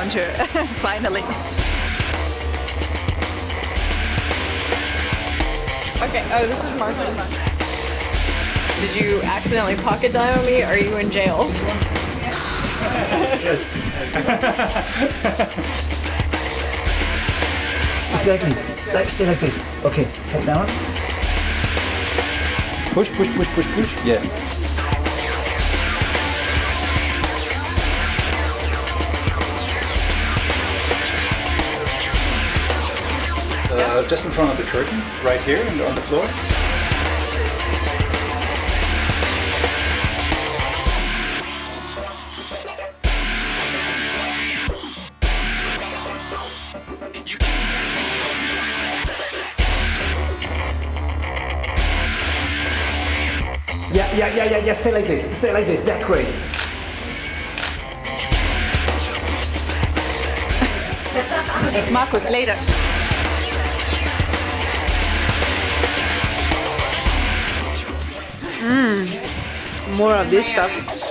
found her, finally. Okay, oh, this is Marvin. Did you accidentally pocket dial me, or are you in jail? Exactly. Like, stay like this. Okay, head down. Push, push, push, push, push. Yes. Just in front of the curtain, right here and on the floor. Yeah, stay like this, that's great. Marcus, later. More of this stuff.